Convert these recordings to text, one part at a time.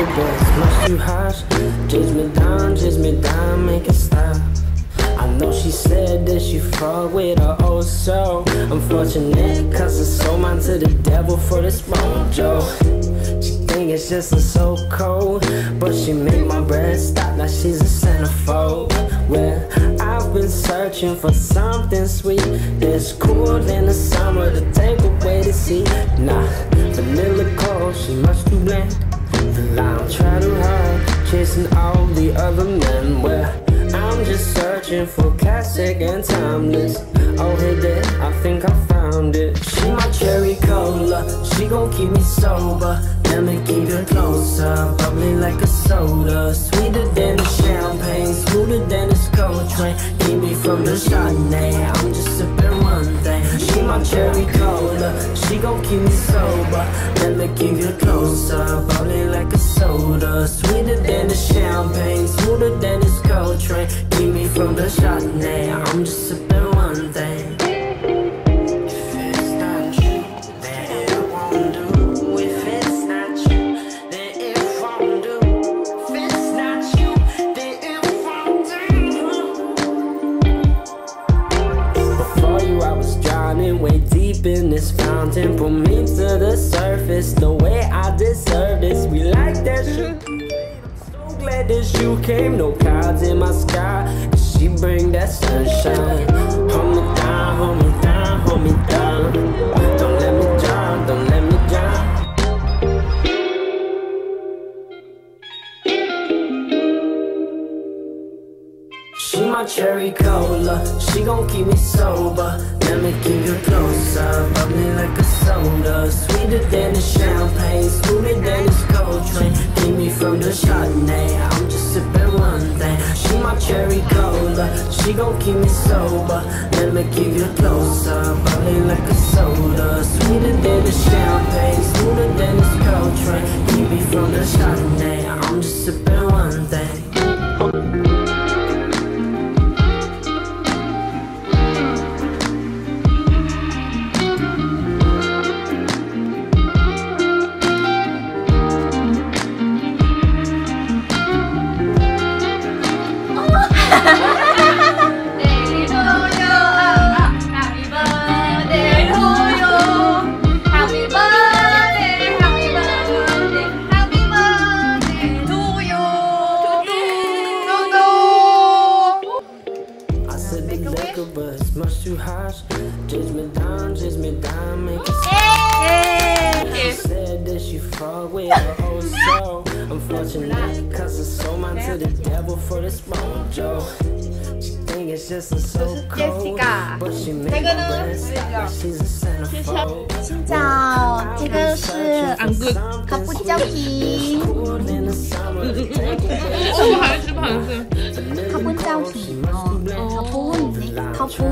liquor, but it's much too harsh. Chase me down, make it stop. I know she said that she fuck with her old soul. Unfortunate, cause I sold mine to the devil for this mojo. She think it's just so cold, but she made my breath stop like she's a centerfold. Well, I've been searching for something sweet that's cool in the summer to take away the heat. Nah, vanilla cold, she much too bland. The line try too hard, chasing all the other men. Well, I'm just searching for classic and timeless. Oh hey there, I think I found it. She my cherry cola, she gon' keep me sober. Let me keep it closer, bubbly like a soda. Sweeter than the champagne, smoother than the Coltrane. Keep me from the Chardonnay, I'm just sipping one thing. She my cherry cola, she gon' keep me sober. Let me keep it closer, bubbly like a soda. Sweeter than the champagne, smoother than the Coltrane. Keep me from the Chardonnay, I'm just sipping one thing. Way deep in this fountain, pull me to the surface the way I deserve this. We like that shit. I'm so glad that you came. No clouds in my sky, cause she bring that sunshine. Hold me down, hold me down, hold me down. Don't let me drown, don't let me drown. She my cherry cola, she gon' keep me sober. Let me keep you closer, bubbly like a soda. Sweeter than the champagne, smoother than this Coltrane. Keep me from the Chardonnay, I'm just sipping one thing. She my cherry cola, she gon' keep me sober. Let me keep you closer, bubbly like a soda. Sweeter than the champagne, smoother than this Coltrane. Keep me from the Chardonnay, I'm just sipping one thing. But it's much too harsh. Chase me down, make it stop. She said that she fuck with her old soul. Unfortunate, cause I sold mine to the devil for this mojo. She think it's just so cold, but she made my breath stop like she's a centerfold. 请找，这个是烤布胶皮。 我还吃螃蟹。 烤布胶皮哦，烤布呢？烤布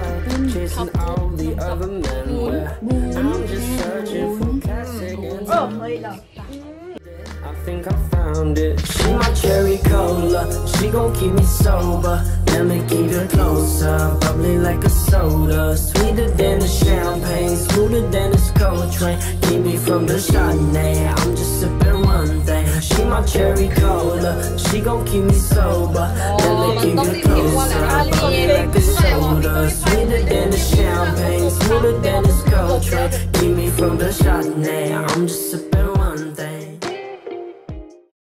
哦，可以的。 I think I found it. She my cherry cola, she gon' keep me sober. Let me keep it closer, bubbly like a soda. Sweeter than the champagne, smoother than this Coltrane. Keep me from the Chardonnay, I'm just sipping one thing. She my cherry cola, she gon' keep me sober. Let me keep it closer, bubbly like a soda. Sweeter than the champagne, smoother than this Coltrane. Keep me from the Chardonnay, I'm just sipping one thing.